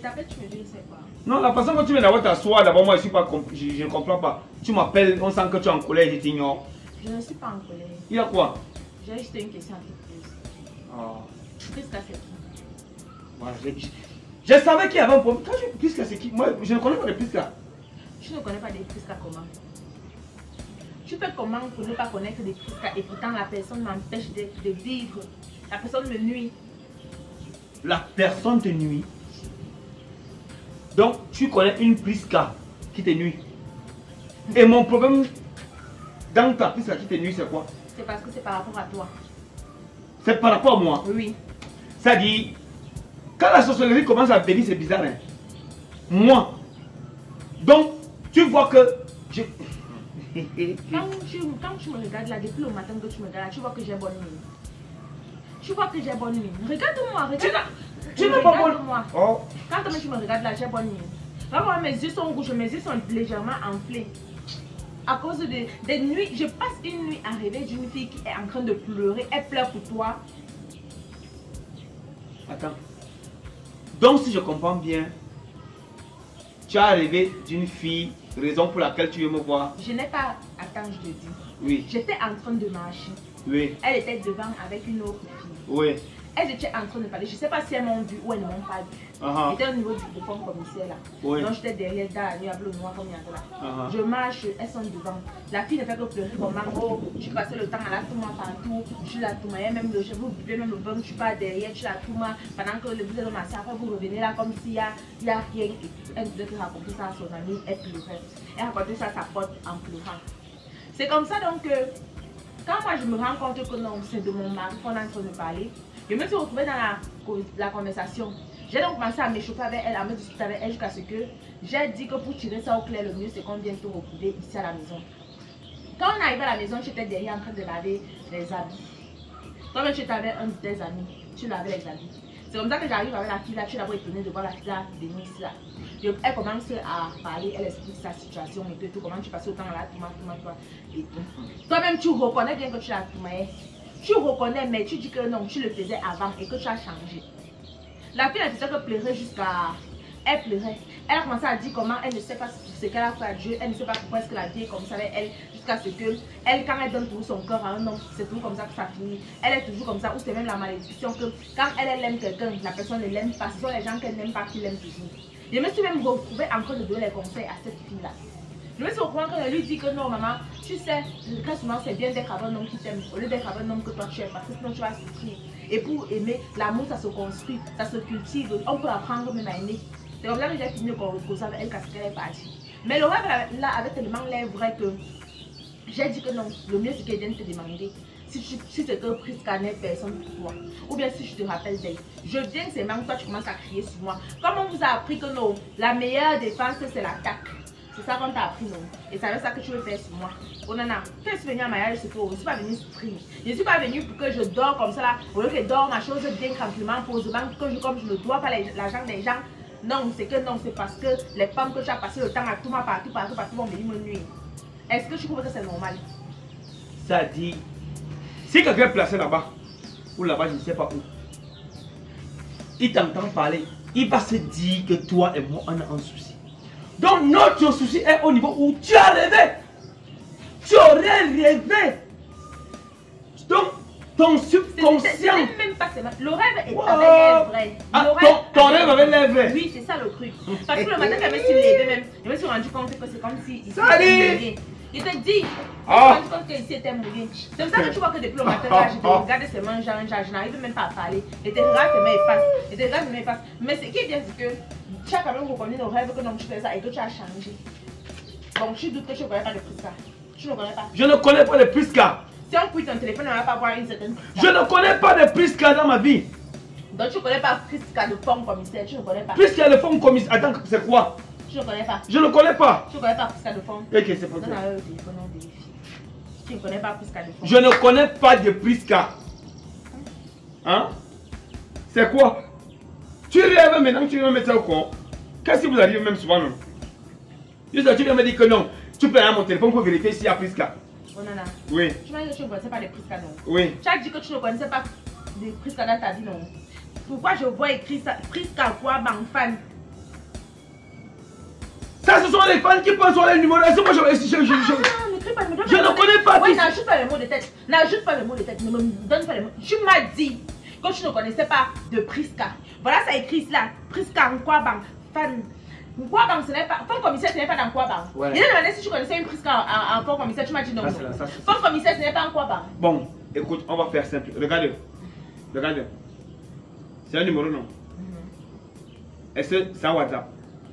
t'appelles, tu me dis c'est quoi? Non, la façon que tu viens d'avoir t'asseoir, d'abord moi je ne comprends pas. Tu m'appelles, on sent que tu es en colère, je t'ignore. Je ne suis pas en colère. Il y a quoi? J'ai juste une question à te poser. Oh. Prisca, c'est qui? Voilà, je savais qu'il y avait un problème. Quand je Prisca, c'est qui? Moi, je ne connais pas de Prisca. Tu ne connais pas des Prisca comment? Tu peux comment pour ne pas connaître des Prisca et pourtant la personne m'empêche de vivre. La personne me nuit. La personne te nuit. Donc, tu connais une Prisca qui te nuit. Et mon problème dans ta Prisca qui te nuit, c'est quoi? C'est parce que c'est par rapport à toi. C'est par rapport à moi. Oui. Ça dit, quand la sorcellerie commence à venir, c'est bizarre. Hein? Moi. Donc, tu vois que je... Quand tu me regardes là, depuis le matin que tu me regardes là, tu vois que j'ai bonne nuit. Tu vois que j'ai bonne nuit. Regarde-moi, regarde. Tu n'as pas bonne moi. Oh. Quand tu me regardes là, j'ai bonne nuit. Vraiment, mes yeux sont rouges, mes yeux sont légèrement enflés. À cause des nuits, je passe une nuit à rêver d'une fille qui est en train de pleurer. Elle pleure pour toi. Attends. Donc, si je comprends bien, tu as rêvé d'une fille, raison pour laquelle tu veux me voir. Je n'ai pas... Attends, je te dis. Oui. J'étais en train de marcher. Oui. Elle était devant avec une autre fille. Oui. Elles étaient en train de parler. Je ne sais pas si elles m'ont vu ou elles ne m'ont pas vu. J'étais au niveau du fond commissaire là. Oui. Donc j'étais derrière dans la nuit à bleu noir comme il y a là. Je marche, elles sont devant. La fille ne fait que pleurer comme oh, tu passais le temps à la touma partout. Tu la touma, même le cheveu, vous buvez même le bain, tu pars derrière, tu la touma. Pendant que vous êtes massé, après vous revenez là comme s'il y a rien. Elle devait raconter ça à son amie, elle pleurait. Elle racontait ça à sa pote en pleurant. C'est comme ça donc que quand moi je me rends compte que non, c'est de mon mari qu'on est en train de parler. Je me suis retrouvée dans la conversation. J'ai donc commencé à m'échauffer avec elle, à me discuter avec elle jusqu'à ce que j'ai dit que pour tirer ça au clair, le mieux c'est qu'on vienne te retrouver ici à la maison. Quand on arrive à la maison, j'étais derrière en train de laver les habits. Toi-même, tu étais avec un de tes amis, tu lavais les habits. C'est comme ça que j'arrive avec la fille là, tu es d'abord étonnée de voir la fille là venir ici là. Elle commence à parler, elle explique sa situation et tout, comment tu passais autant là, toi et tout. Toi-même, tu reconnais bien que tu l'as tourné. Tu reconnais, mais tu dis que non, tu le faisais avant et que tu as changé. La fille, elle faisait que pleurer jusqu'à... Elle pleurait. Elle a commencé à dire comment elle ne sait pas ce qu'elle a fait à Dieu. Elle ne sait pas pourquoi est-ce que la vie est comme ça avec elle. Jusqu'à ce que, elle, quand elle donne tout son cœur à un homme, c'est toujours comme ça que ça finit. Elle est toujours comme ça, ou c'est même la malédiction que quand elle aime quelqu'un, la personne ne l'aime pas. Ce sont les gens qu'elle n'aime pas qui l'aiment toujours. Je me suis même retrouvée en train de donner les conseils à cette fille-là. Je me suis retrouvée quand elle lui dit que non, maman, tu sais, très souvent c'est bien d'être avec un homme qui t'aime, au lieu d'être avec un homme que toi tu aimes, parce que sinon tu vas souffrir. Et pour aimer, l'amour ça se construit, ça se cultive, on peut apprendre même à aimer. C'est comme ça que j'ai fini de causer avec elle quand elle est partie. Mais le rêve là avait tellement l'air vrai que j'ai dit que non, le mieux c'est qu'elle vienne te demander si c'est que Prisca n'est personne pour toi. Ou bien si je te rappelle d'elle. Je viens seulement, toi tu commences à crier sur moi. Comme on vous a appris que non, la meilleure défense c'est l'attaque. C'est ça qu'on t'a appris, non? Et c'est ça que tu veux faire sur moi. Oh nana, quand je suis venue à mariage, c'est pour. Je ne suis pas venue souffrir. Je ne suis pas venue pour que je dors comme ça là. Au lieu que je dors ma chose bien tranquillement, posément, comme je ne dois pas l'argent des gens. Non, c'est que non, c'est parce que les femmes que tu as passé le temps à tout partout vont venir me nuire. Est-ce que tu trouves que c'est normal? Ça dit, si quelqu'un est placé là-bas, ou là-bas, je ne sais pas où, il t'entend parler, il va se dire que toi et moi, on a un souci. Donc notre souci est au niveau où tu as rêvé. Tu aurais rêvé. Donc ton subconscient. Même pas le rêve est avec vrai. Ah, ton rêve avait l'air vrai. Oui, c'est ça le truc. Parce que le matin quand je me suis levée même, je me suis rendu compte que c'est comme si Salut. Je te dis, je me suis rendu compte que ici était mouillé. C'est comme ça que tu vois que depuis le matin, là, je te regarde seulement, je n'arrive même pas à parler. Et tes regards se m'effacent. Mais ce qui est bien, c'est que tu as quand même reconnu nos rêves que non, tu fais ça et que tu as changé. Donc tu doutes que tu ne connais pas le Prisca. Tu ne connais pas. Je ne connais pas le Prisca. Si on couille ton téléphone, on ne va pas voir une certaine Prisca. Je ne connais pas de Prisca dans ma vie. Donc tu ne connais pas Prisca de fond commissaire, tu ne connais pas. Prisca le fond commissaire, attends, c'est quoi? Tu ne connais pas. Je ne connais pas. Tu ne connais pas Prisca de fond. Ok, c'est pour ça. Non, le téléphone, on vérifie. Tu ne connais pas Prisca de fond. Je ne connais pas de Prisca. Hein? C'est quoi? Tu rêves maintenant, tu veux me mettre ça au con. Qu'est-ce qui vous arrive même souvent, non? Juste tu viens me dire que non. Tu peux aller à mon téléphone pour vérifier s'il y a Prisca. Oh nana. Oui. Tu m'as dit que tu ne connaissais pas les Prisca, non? Oui. Tu as dit que tu ne connaissais pas les Prisca dans ta vie, non? Pourquoi je vois écrit ça? Prisca quoi, Bangfan? Ça, ce sont les fans qui pensent sur les numéros. Est-ce que moi, je ne connais pas. Oui, n'ajoute pas les mots de tête. N'ajoute pas les mots de tête. Ne me donne pas les mots. Tu m'as dit que tu ne connaissais pas de Priska. Voilà, ça écrit là. Priska Nkwabang. Fan. Nkwabang, ce n'est pas. Femme commissaire, ce n'est pas dans Nkwabang. Ouais. Il a demandé si tu connaissais une Priska en femme commissaire. Tu m'as dit non. Femme commissaire, ce n'est pas Nkwabang. Bon, écoute, on va faire simple. Regarde. Regarde. C'est un numéro, non? Est-ce que c'est un WhatsApp?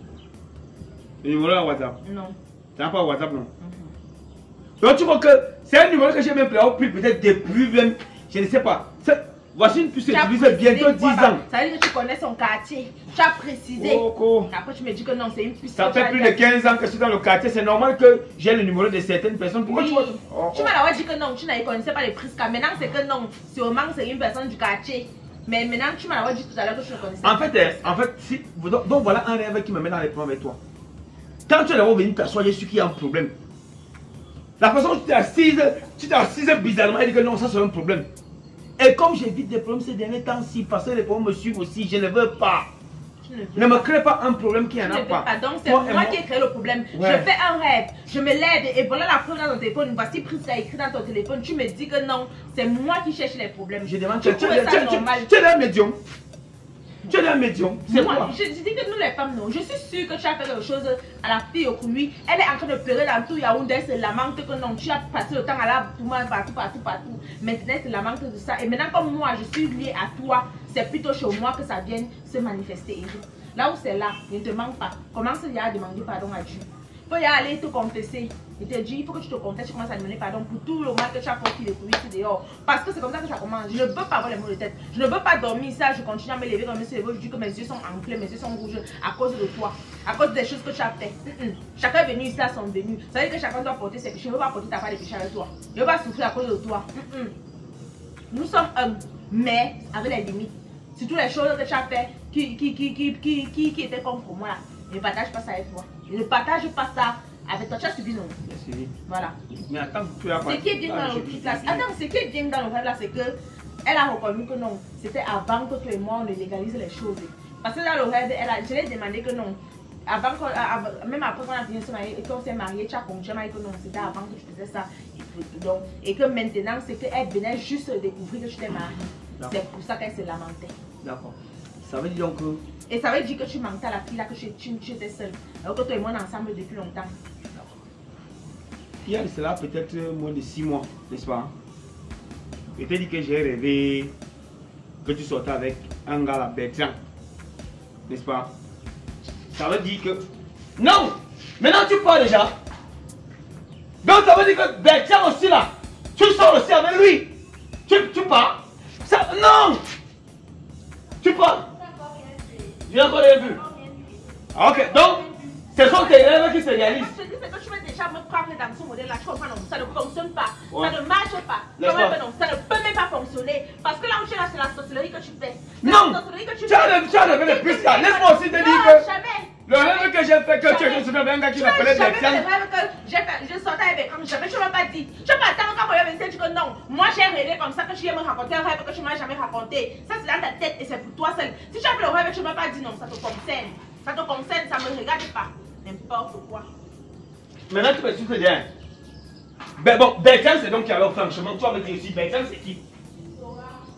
Le numéro est WhatsApp? Non. C'est pas WhatsApp, non? Donc tu vois que c'est un numéro que j'ai même pris peut-être depuis même, je ne sais pas. Voici une puce utilisée bientôt 10 ans. Ça veut dire que tu connais son quartier. Tu as précisé. Après tu me dis que non, c'est une puce. Ça fait plus de 15 ans que je suis dans le quartier. C'est normal que j'ai le numéro de certaines personnes. Pourquoi tu vois? Tu m'as dit que non, tu ne connaissais pas les Priska. Maintenant c'est que non, sûrement c'est une personne du quartier. Mais maintenant tu m'as dit tout à l'heure que tu ne connaissais pas. En fait, si, donc voilà un rêve qui me met dans les problèmes avec toi. Quand tu es d'abord venu t'asseoir, j'ai su qu'il y a un problème. La façon dont tu t'es assise bizarrement, elle dit que non, ça c'est un problème. Et comme j'évite des problèmes ces derniers temps-ci, parce que les problèmes me suivent aussi, je ne veux pas. Ne me crée pas un problème qui n'en a pas. Donc c'est moi qui ai créé le problème. Ouais. Je fais un rêve, je me lève et voilà la preuve dans ton téléphone. Voici Priska écrit dans ton téléphone. Tu me dis que non, c'est moi qui cherche les problèmes. Je demande, tu es un médium. Tu es un médium. C'est moi. Je dis que nous les femmes, non. Je suis sûre que tu as fait quelque chose à la fille au lui. Elle est en train de pleurer dans tout Yaoundé. C'est la manque que non. Tu as passé le temps à la partout. Maintenant, c'est la manque de ça. Et maintenant, comme moi, je suis liée à toi, c'est plutôt chez moi que ça vienne se manifester. Là où c'est là, ne te manque pas. Commence à demander pardon à Dieu. Il faut y aller te confesser. Il te dit, il faut que tu te confesses, tu commences à demander pardon pour tout le mal que tu as porté depuis dehors. Parce que c'est comme ça que ça commence. Je ne veux pas avoir les maux de tête. Je ne veux pas dormir ça. Je continue à me lever comme je me dis que mes yeux sont enflés, mes yeux sont rouges à cause de toi. À cause des choses que tu as fait. Chacun est venu ici à son venu. Ça veut dire que chacun doit porter ses péchés. Je ne veux pas porter ta part de péché avec toi. Je ne veux pas souffrir à cause de toi. Nous sommes un, mais avec les limites. Surtout les choses que tu as fait qui étaient contre moi là. Je ne partage pas ça avec toi. Je ne partage pas ça avec toi. Tu as subi non? Voilà. Mais attends, tu as pas. Ce qui est bien dans le truc là, attends, ce qui est bien dans le rêve là, c'est que elle a reconnu que non, c'était avant que toi et moi on légalise les choses. Parce que dans le rêve, je lui ai demandé que non. Avant même après qu'on a fini de se marier et qu'on s'est marié, tu as confirmé que non, c'était avant que tu faisais ça. Donc, et que maintenant, c'est qu'elle venait juste découvrir que tu t'es marié. C'est pour ça qu'elle se lamentait. D'accord. Ça veut dire donc que... Et ça veut dire que tu mentais à la fille là, que tu étais seule. Alors que toi et moi on est ensemble depuis longtemps. D'accord. Il y a cela peut-être moins de 6 mois, n'est-ce pas? Je t'ai dit que j'ai rêvé que tu sortais avec un gars là, Bertrand. N'est-ce pas? Ça veut dire que... Non! Maintenant tu pars déjà. Donc ça veut dire que Bertrand aussi là, tu sors aussi avec lui. Tu pars. Ça... Non! Tu pars. J'ai encore rien vu. Ok, donc, ce sont tes rêves qui se réalisent. Je te dis que tu veux déjà me prendre dans ce modèle-là. Tu comprends, non? Ça ne fonctionne pas. Ouais. Ça ne marche pas. Ça ne peut même pas fonctionner. Parce que là où tu es là, c'est la sorcellerie que tu fais. Non! Tu as rêvé de plus là. Laisse-moi aussi te dire que... Jamais. Le rêve que j'ai fait, que tu es sur un gars qui m'appelait Bertrand. Le rêve que j'ai fait, je sortais avec Bertrand, jamais tu ne m'as pas dit. Tu vas attendre quand on vient me dire que non. Moi j'ai rêvé comme ça que tu viens me raconter un rêve que tu ne m'as jamais raconté. Ça c'est dans ta tête et c'est pour toi seul. Si tu as fait le rêve et tu ne m'as pas dit non, ça te concerne. Ça te concerne, ça ne me regarde pas. N'importe quoi. Maintenant tu peux souffler bien. Ben bon, Bertrand c'est donc qui alors franchement, tu vas me dire aussi, Bertrand c'est qui?